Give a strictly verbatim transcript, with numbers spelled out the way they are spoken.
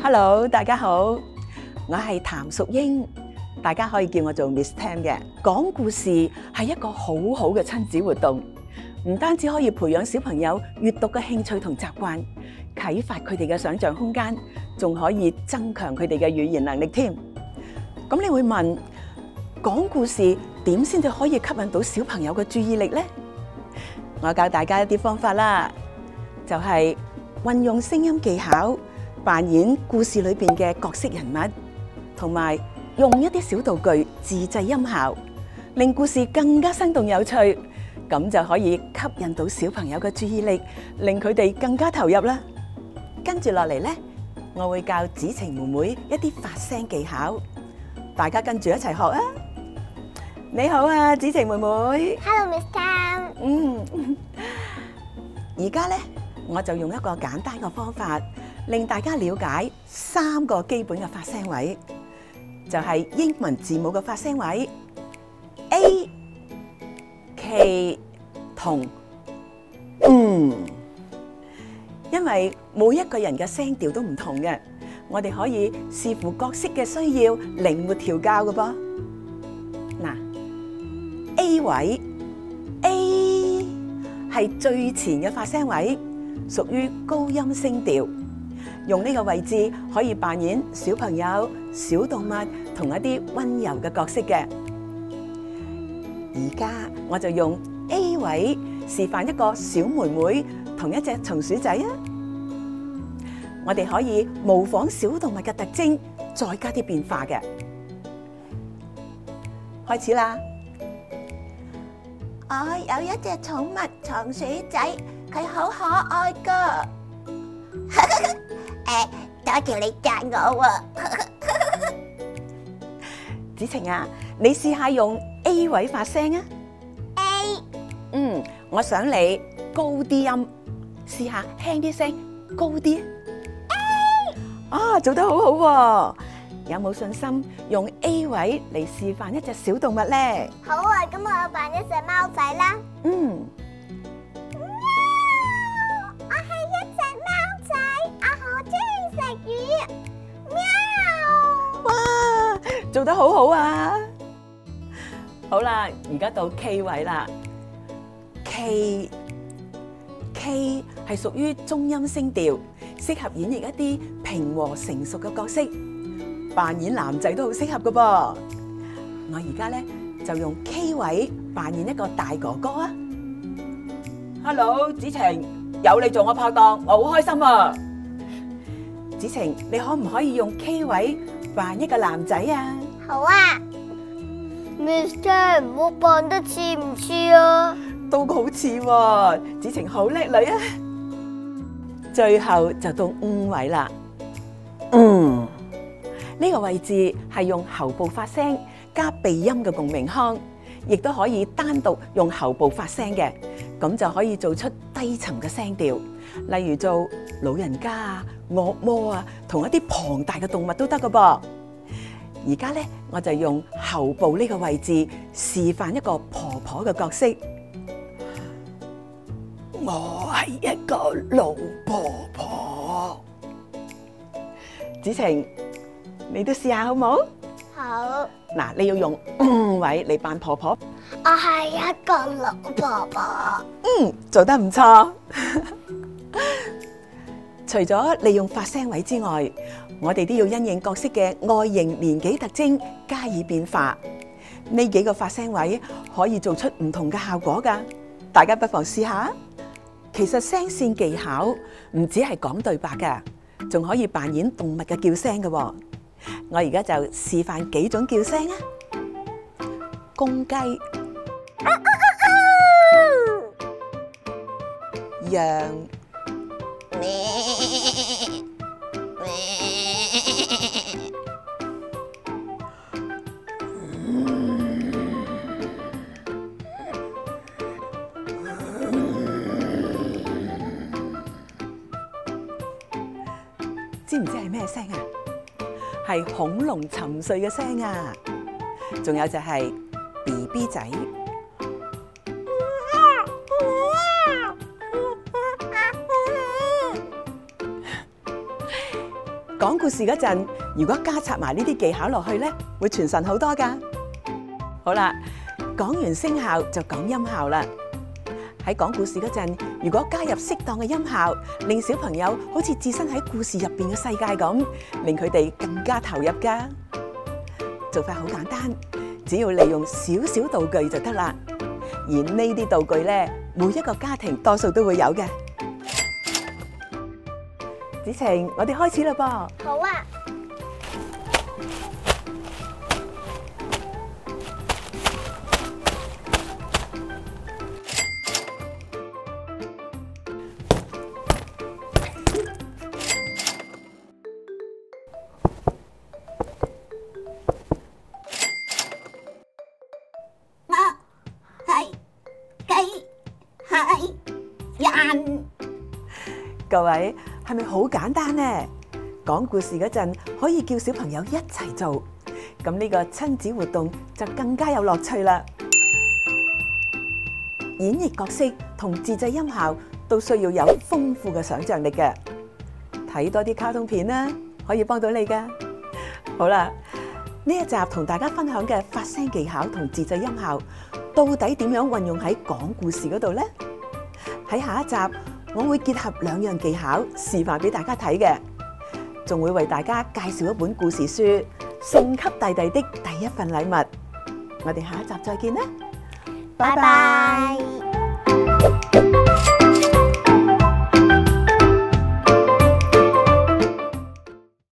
Hello， 大家好，我係譚淑英，大家可以叫我做 Miss Tam 嘅。講故事係一個好好嘅親子活動，唔單止可以培養小朋友閱讀嘅興趣同習慣，啟發佢哋嘅想像空間，仲可以增強佢哋嘅語言能力添。咁你會問，講故事點先至可以吸引到小朋友嘅注意力呢？我教大家一啲方法啦，就係運用聲音技巧，扮演故事裏邊嘅角色人物，同埋用一啲小道具自製音效，令故事更加生動有趣，咁就可以吸引到小朋友嘅注意力，令佢哋更加投入啦。跟住落嚟呢，我會教子晴妹妹一啲發聲技巧，大家跟住一齊學啊！你好啊，子晴妹妹。 Hello，Miss Tam。 嗯，而家呢，我就用一個簡單嘅方法，令大家了解三個基本嘅發聲位，就係英文字母嘅發聲位 A、K 同嗯。因為每一個人嘅聲調都唔同嘅，我哋可以視乎角色嘅需要，靈活調教嘅噃。嗱 ，A 位 A 係最前嘅發聲位，屬於高音聲調。用呢個位置可以扮演小朋友、小動物同一啲溫柔嘅角色嘅。而家我就用 A 位示範一個小妹妹同一隻松鼠仔啊！我哋可以模仿小動物嘅特徵，再加啲變化嘅。開始啦！ 我有一隻寵物松鼠仔，佢好可愛噶。誒，多謝你讚我喎。 子晴啊，你試下用 A 位發聲啊 A， 嗯，我想你高啲音，試下輕啲聲，高啲。A，啊，做得好好喎！有冇信心用 A 位嚟示範一隻小動物咧？ 好啊，咁我扮一隻貓仔啦。 嗯。 我係一隻貓仔，我好中意食魚。喵！ 哇，做得好好啊！好啦，而家到 K 位啦。K K 係屬於中音聲調，適合演繹一啲平和成熟嘅角色，扮演男仔都好適合㗎噃。我而家咧就用 K 位扮演一個大哥哥啊！Hello， 子晴，有你做我拍檔，我好開心啊！子晴，你可唔可以用 K 位扮一個男仔啊？ 好啊。Miss Tam， 我扮得似唔似啊？ 都好似喎，子晴好叻女啊！最後就到五位啦。嗯，呢個位置係用喉部發聲加鼻音嘅共鳴腔，亦都可以單獨用喉部發聲嘅，咁就可以做出低沉嘅聲調，例如做老人家啊、惡魔啊，同一啲龐大嘅動物都得㗎噃。而家咧，我就用喉部呢個位置示範一個婆婆嘅角色。我係一個老婆婆。子晴，你都試下好冇？ 好。 嗱，你要用五位嚟扮婆婆。 我係一個老婆婆。 嗯，做得唔錯。除咗利用發聲位之外，我哋都要因應角色嘅外形、年紀特徵加以變化。呢幾個發聲位可以做出唔同嘅效果㗎，大家不妨試下。其實聲線技巧唔止係講對白㗎，仲可以扮演動物嘅叫聲㗎喎。我而家就示範幾種叫聲啊！公雞、羊、知唔知係咩聲啊？係恐龍沉睡嘅聲啊！仲有就係 B B 仔。講講故事嗰陣，如果加插埋呢啲技巧落去咧，會傳神好多㗎。好啦，講完聲效就講音效啦。喺講故事嗰陣，如果加入適當嘅音效，令小朋友好似置身喺故事入邊嘅世界咁，令佢哋更加投入㗎。做法好簡單，只要利用少少道具就得啦。而呢啲道具咧，每一個家庭多數都會有嘅。子晴，我哋開始啦噃。 好啊。 各位，係咪好簡單呢？講故事嗰陣可以叫小朋友一齊做，咁呢個親子活動就更加有樂趣啦。演繹角色同自製音效都需要有豐富嘅想像力嘅。睇多啲卡通片啦，可以幫到你㗎。好啦，呢一集同大家分享嘅發聲技巧同自製音效，到底點樣運用喺講故事嗰度呢？喺下一集，我會結合兩樣技巧示範俾大家睇嘅，仲會為大家介紹一本故事書，送給弟弟的第一份禮物。我哋下一集再見啦，拜拜。